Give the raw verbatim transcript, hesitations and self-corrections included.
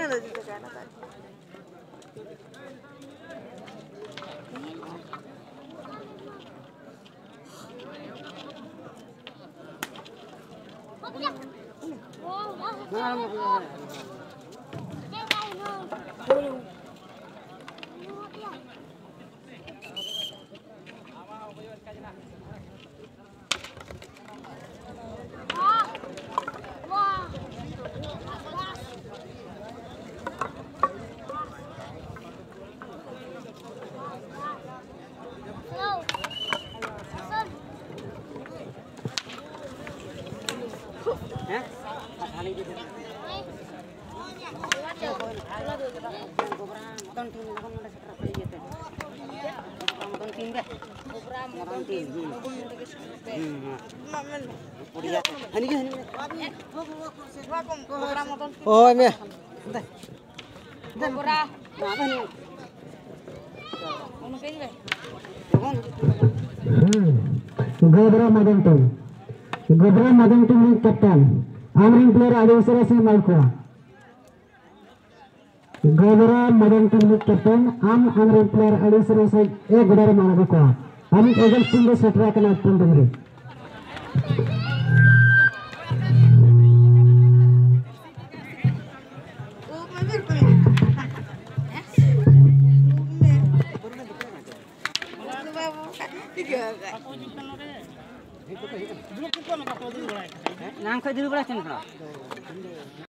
Oh, me. Gobra Madanton. Gobra Madanton is captain. Amrin player Adesara si Malko. Gobra Madanton is captain. Am Amrin player Adesara si E Gobra Malko. Amit Eagle Single Setra can output. Nang kau dulu berapa